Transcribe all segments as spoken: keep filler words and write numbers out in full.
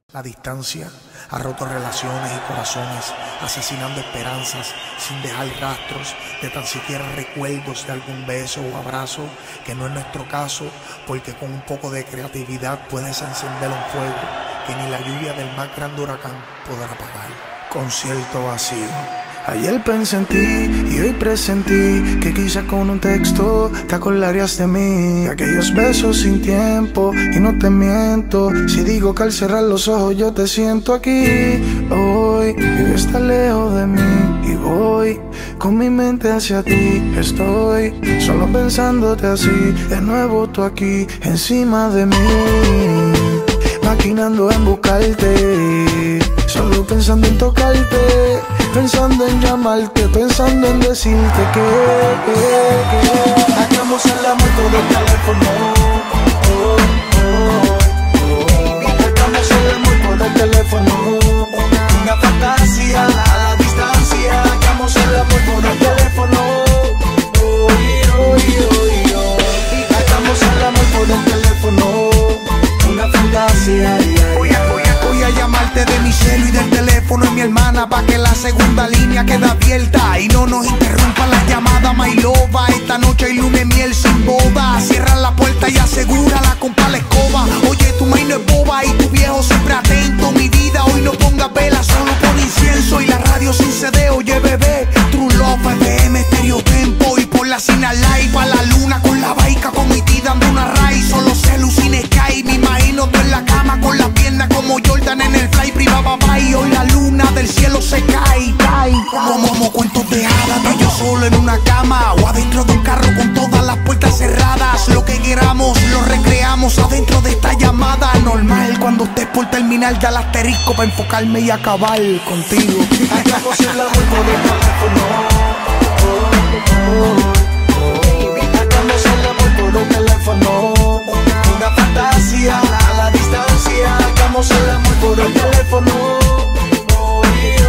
La distancia ha roto relaciones y corazones, asesinando esperanzas sin dejar rastros de tan siquiera recuerdos de algún beso o abrazo, que no es nuestro caso, porque con un poco de creatividad puedes encender un fuego que ni la lluvia del más grande huracán podrá apagar. Concierto vacío. Ayer pensé en ti y hoy presentí que quizá con un texto te acordarías de mí, de aquellos besos sin tiempo, y no te miento si digo que al cerrar los ojos yo te siento aquí. Hoy estás lejos de mí y voy con mi mente hacia ti. Estoy solo pensándote así, de nuevo tú aquí encima de mí, maquinando en buscarte, solo pensando en tocarte, pensando en llamarte, pensando en decirte que, que, que hagamos el amor por el teléfono. Oh, oh, oh. Hagamos el amor por el teléfono. Una fantasía a la distancia. Hagamos el amor por el teléfono. Oh, oh, oh, oh. Hagamos el amor por el teléfono. Una fantasía. Voy a, voy a, voy a llamarte de mi celu y del teléfono de mi hermana, pa' que la segunda línea quede abierta y no nos interrumpa la llamada, my loba. Esta noche hay luna de miel sin boda. Cierra la puerta y asegúrala con la escoba. Oye, tu maíz no es boba y tu viejo siempre atento. Mi vida, hoy no pongas vela, solo pon incienso. Y la radio sin C D, oye bebé, True Love, F M, Stereo Tempo. Y por la Cina Live a la luna con la baica comití dando una raíz. Solo celu sin Sky, me imagino tú en la cama con las piernas como Jordan en el fly privado, papá. Y hoy la luna del cielo se cae, cae. Como, como cuentos de hadas, de yo solo en una cama o adentro de un carro con todas las puertas cerradas. Lo que queramos lo recreamos adentro de esta llamada. Normal, cuando estés por terminar da el asterisco para enfocarme y acabar contigo. Hagamos el amor por el teléfono. Oh, oh, oh. Hagamos el amor por el teléfono. Una fantasía a la distancia. Hagamos el amor por el teléfono. Oh, oh,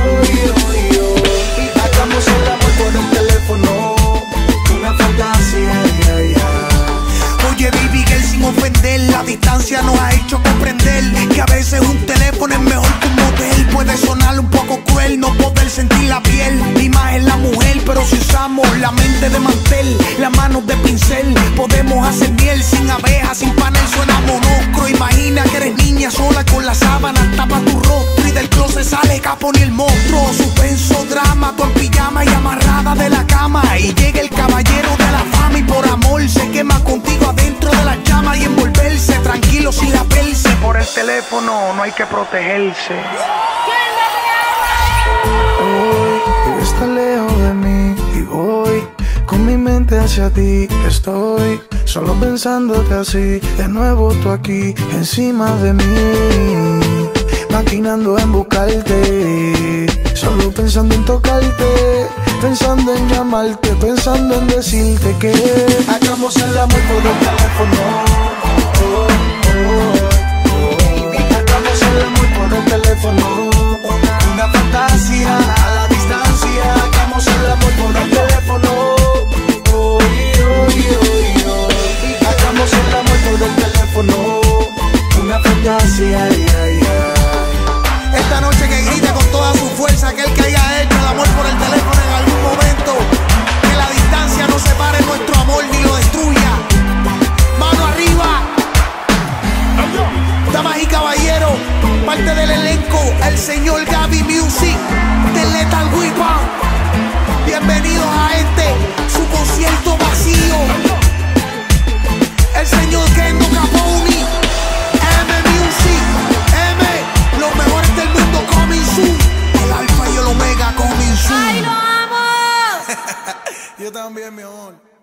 oh, oh. Hagamos el amor por el teléfono. Una fantasía. Yeah, yeah. Oye, baby girl, sin ofender, la distancia nos ha hecho comprender que a veces un teléfono es mejor que un motel. Puede sonar un poco cruel no poder sentir la piel, ni más en la mujer, pero si usamos la mente de mantel, las manos de pincel, podemos hacer miel sin abejas, sin panel, suena monocro. Imagina que eres niña sola con la sábana, tapa tu rostro y del closet sale Capo ni el monstruo. Suspenso, drama, tú en pijama y amarrada de la cama, y llega el caballero de la fama y por amor se quema contigo adentro de la llama y envolverse tranquilo sin la perse. Por el teléfono no hay que protegerse. Hoy estás lejos de mí y voy con mi mente hacia ti. Estoy solo pensándote así, de nuevo tú aquí encima de mí, maquinando en buscarte, solo pensando en tocarte, pensando en llamarte, pensando en decirte que hagamos el amor por el teléfono. Oh, oh, oh. Hagamos el amor por el teléfono. Una fantasía a la distancia. Hagamos el amor por el teléfono. Oh, oh, oh, oh. Hagamos el amor por el teléfono. Una fantasía. Yeah, yeah. Esta noche que grite con toda su fuerza aquel que haya hecho el amor por el teléfono en algún momento. Que la distancia no separe nuestro amor ni lo destruya. Mano arriba. Damas y caballeros, parte del elenco, el señor Gaby Music de Lethal Weapon. Bienvenidos a este, su concierto vacío. El señor Kendo Capone, M Music, M, los mejores del mundo coming soon. El alfa y el omega coming soon. ¡Ay, lo amo! Yo también, mi amor.